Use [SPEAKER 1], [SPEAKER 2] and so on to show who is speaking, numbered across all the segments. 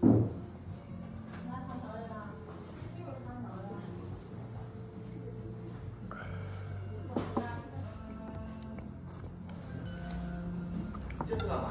[SPEAKER 1] 就是干嘛？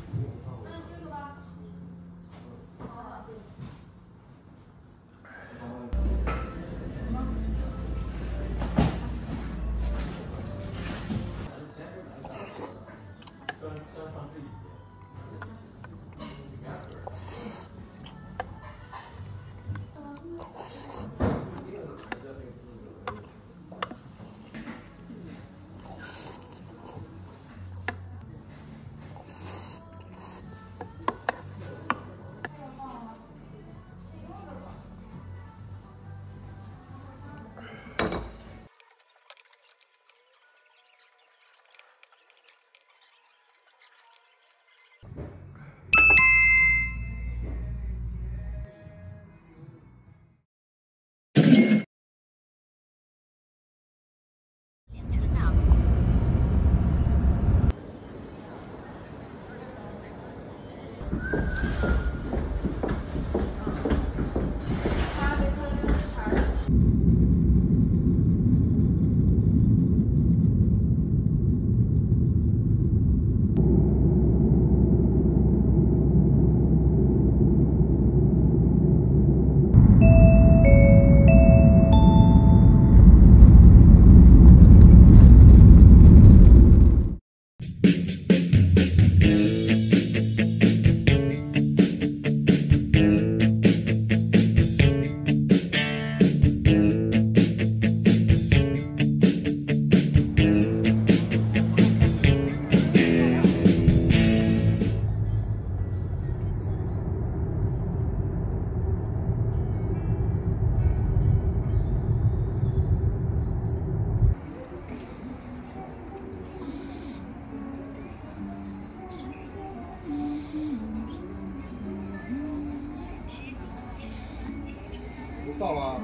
[SPEAKER 2] 到了。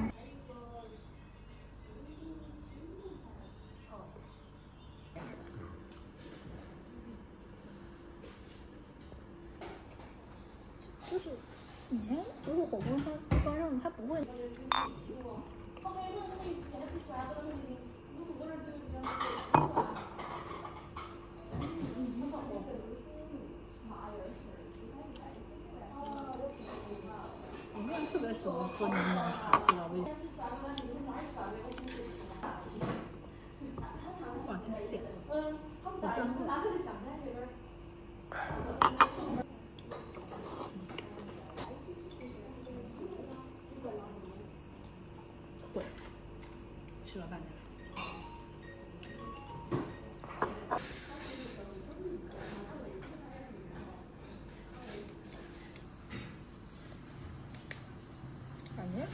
[SPEAKER 3] 就是以前如果火锅它端上它不会。我个人特别喜欢喝柠檬茶，不知道为什么。晚上4点，我端过来。会，吃了半点。感觉。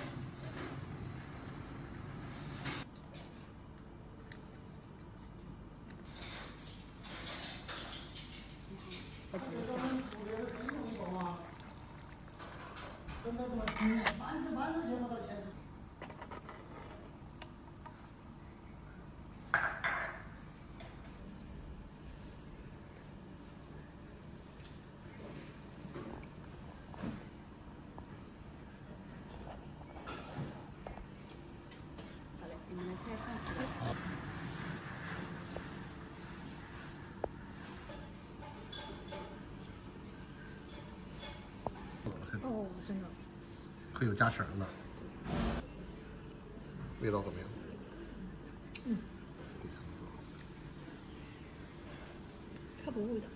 [SPEAKER 3] 非常的香。好嘞，你们的菜上齐了。哦，真的。
[SPEAKER 2] 很有加成的。味道怎么样？
[SPEAKER 3] 嗯。差不多味道。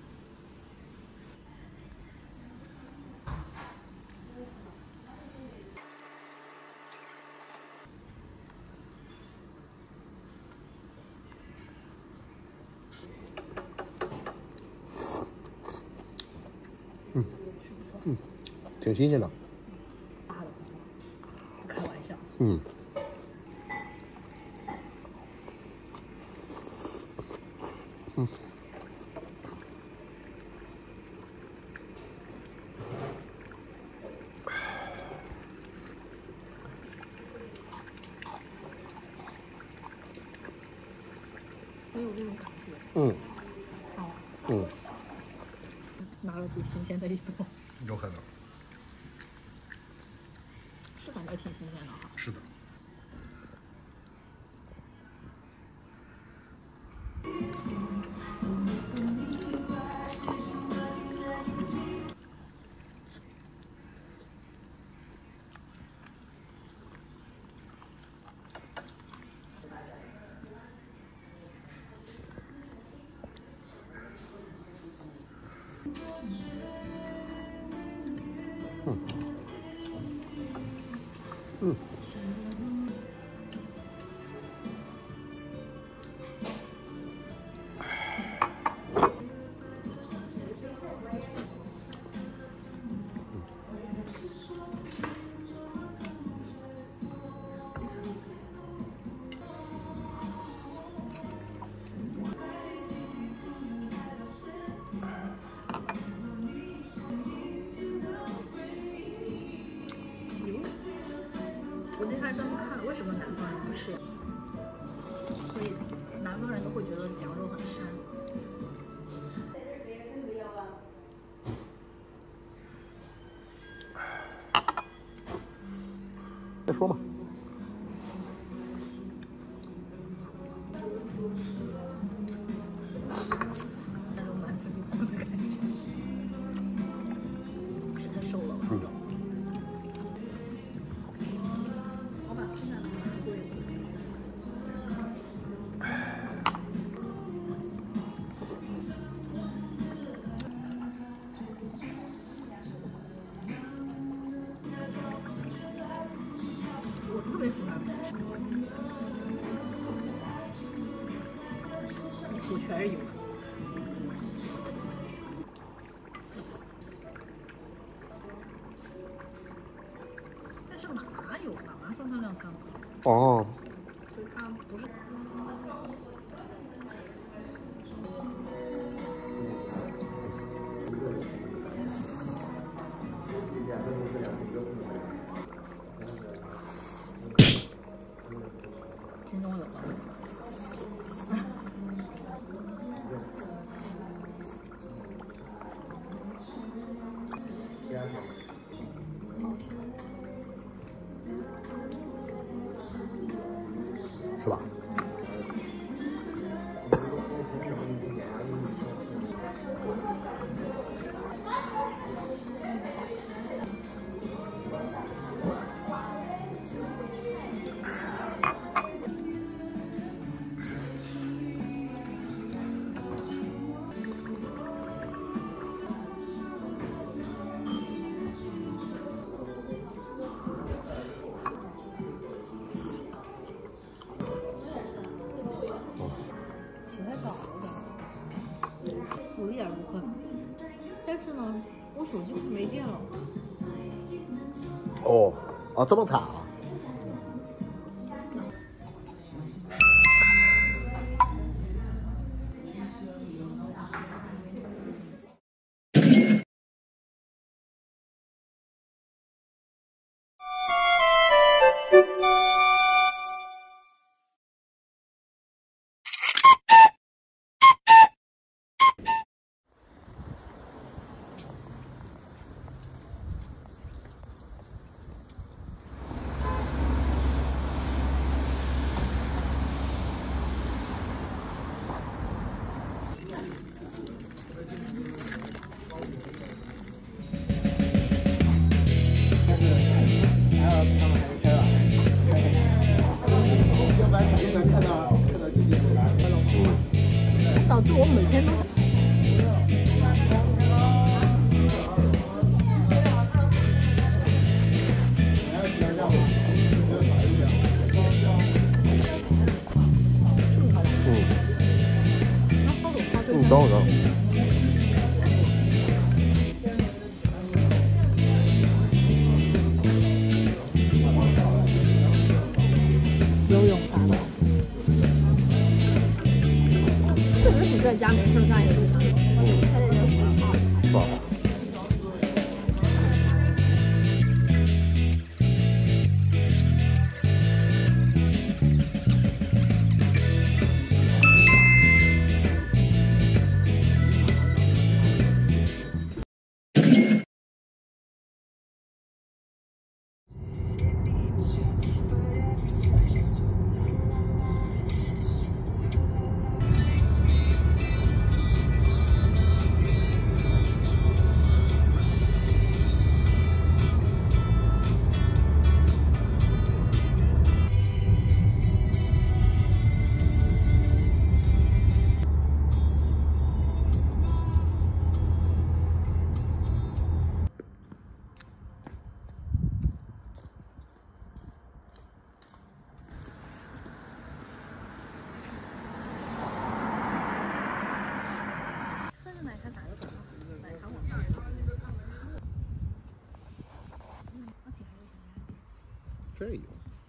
[SPEAKER 2] 挺新鲜的。
[SPEAKER 3] 大的，不开玩笑。
[SPEAKER 2] 嗯。
[SPEAKER 3] 没有这种感觉。
[SPEAKER 2] 嗯。
[SPEAKER 3] 好。
[SPEAKER 2] 嗯。
[SPEAKER 3] 拿了最新鲜的一波。
[SPEAKER 2] 有可能。
[SPEAKER 3] 也挺新鲜的哈。
[SPEAKER 2] 是的。嗯。
[SPEAKER 3] 我今天还专门看了，为什么南方人不吃？所以南方人都会觉得羊肉很膻。
[SPEAKER 2] 再说嘛。
[SPEAKER 3] 那种满嘴不的感觉，是太瘦了吧？
[SPEAKER 2] 是的。
[SPEAKER 3] 我把现在的拿过一回。我特别喜欢吃，一口全是油。但是马有马说它量酸高，
[SPEAKER 2] 哦。
[SPEAKER 3] 所以它不是。心中有了。
[SPEAKER 2] 是吧？
[SPEAKER 3] 起太早了，我一点不困，但是呢，我手机没电了。
[SPEAKER 2] 哦，啊，这么惨啊！
[SPEAKER 3] 导致我每天都想。
[SPEAKER 2] 你等我等。
[SPEAKER 3] 游泳啥的，确实你在家没事干。
[SPEAKER 2] 这有。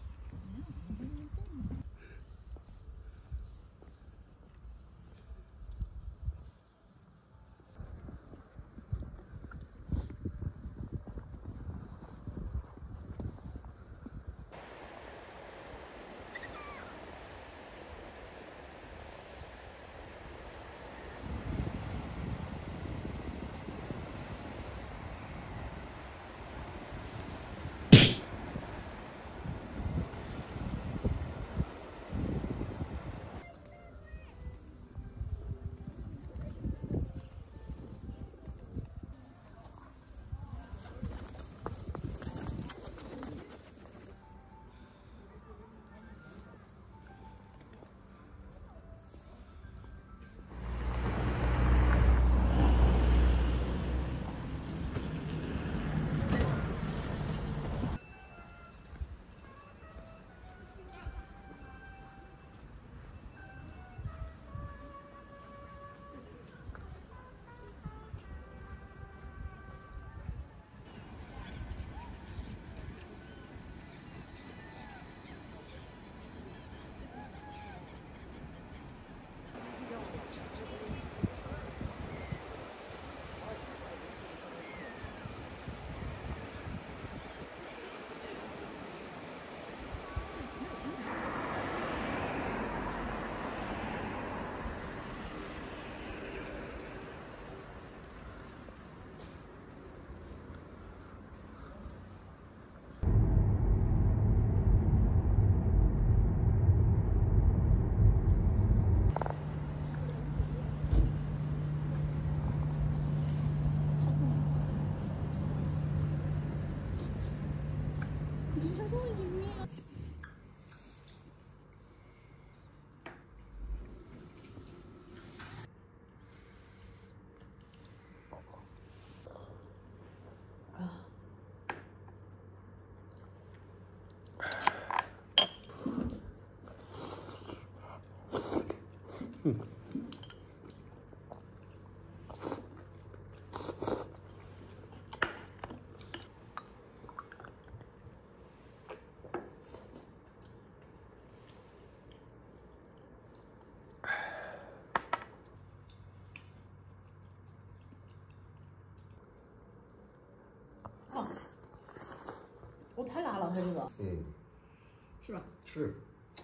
[SPEAKER 3] 我太辣了，它这个，是吧？
[SPEAKER 2] 是。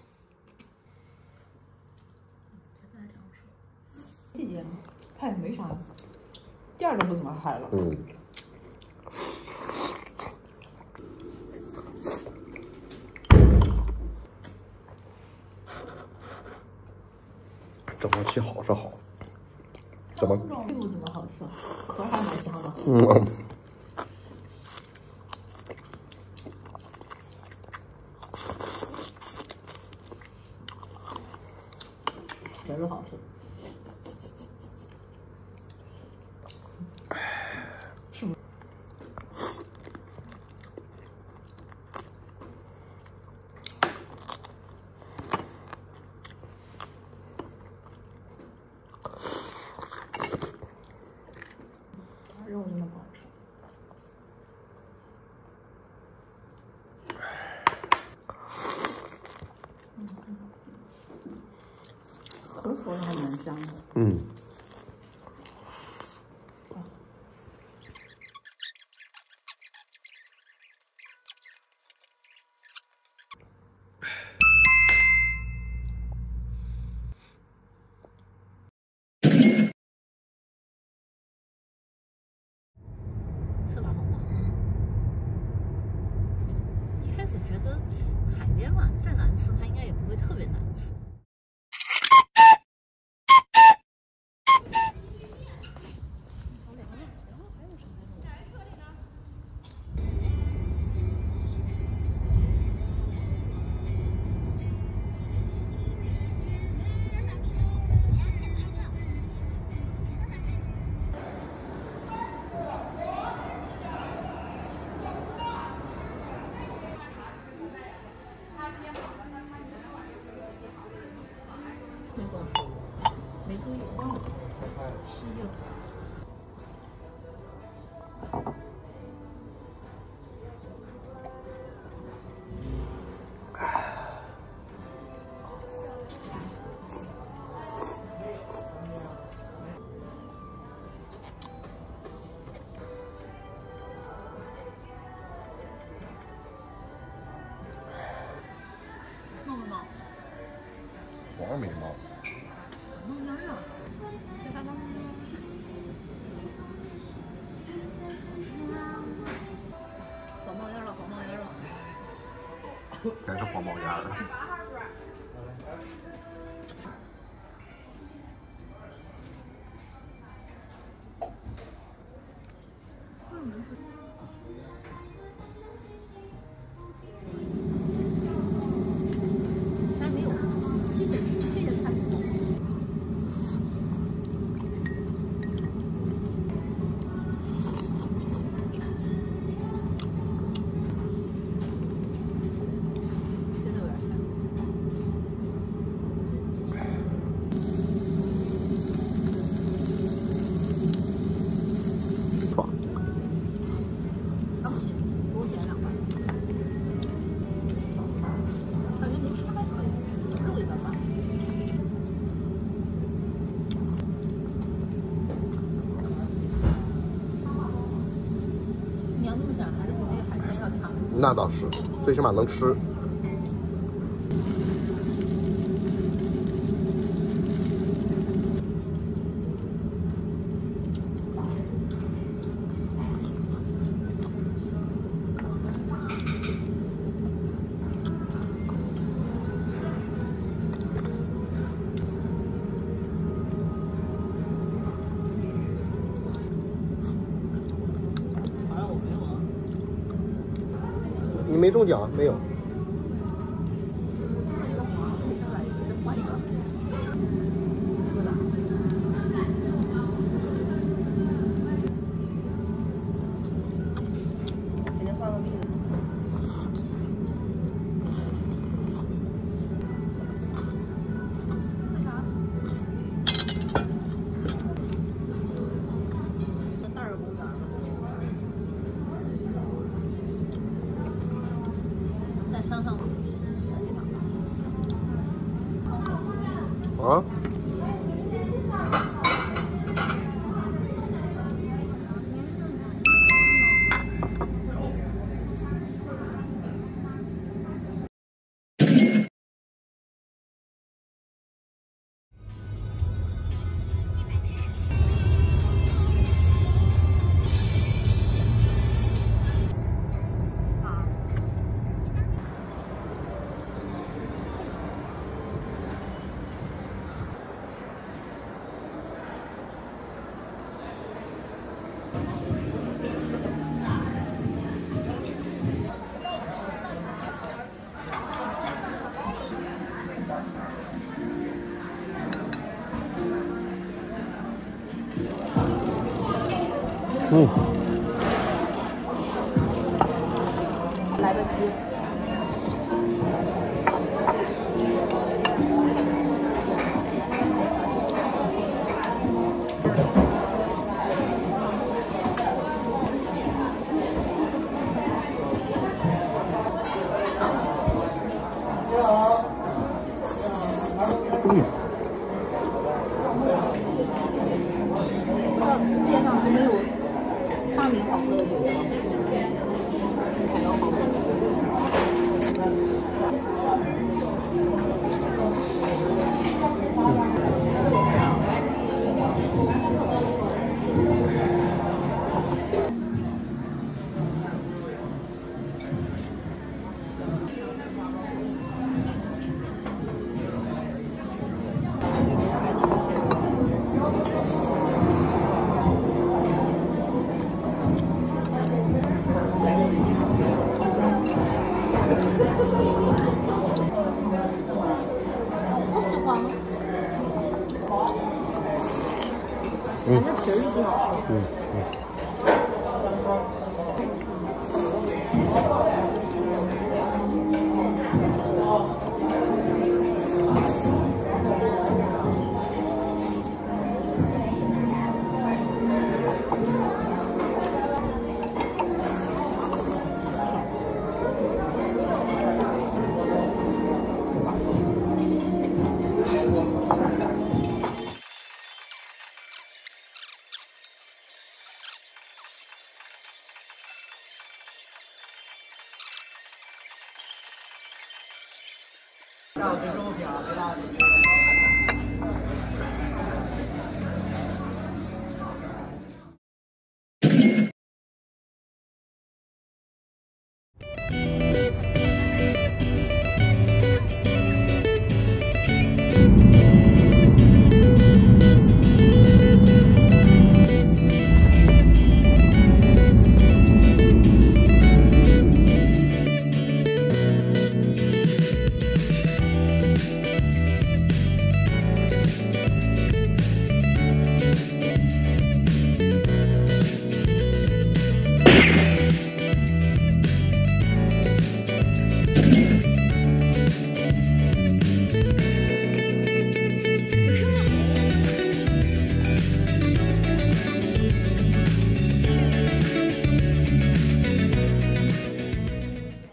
[SPEAKER 3] 再这样吃。细节，它也没啥，店都不怎么开了。
[SPEAKER 2] 整锅气好是好，怎么？
[SPEAKER 3] 这不怎么好吃，壳还蛮香的。确实好吃。是不是？肉真的不好吃。壳说的还蛮香的。是吧，红花？一开始觉得海边嘛，再难吃它应该也不会特别难吃。没跟我说过，没注意，忘了，失忆了。
[SPEAKER 2] 毛眉毛。
[SPEAKER 3] 冒烟了，在发光。黄冒烟了，黄冒烟了。
[SPEAKER 2] 真是黄毛烟了。
[SPEAKER 3] 啥也没有，谢谢菜谱。真的有点咸。
[SPEAKER 2] 爽。
[SPEAKER 3] 刚行，给我点2块。感觉零食还可以，肉一般般。娘们家还是国内海鲜要强。
[SPEAKER 2] 那倒是，最起码能吃。你没中奖？没有。
[SPEAKER 3] 给他换个币。袋儿公园了。在山上的地方。
[SPEAKER 2] 啊？
[SPEAKER 3] 来个鸡。世界上还没有发明好喝的酒吗？还能好我喜欢。但是皮儿就不好吃。
[SPEAKER 1] 下午吃中午饼，别大。